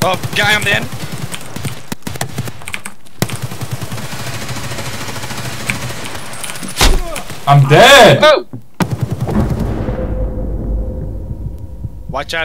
Oh, guy on the end. I'm dead! Oh! Watch out.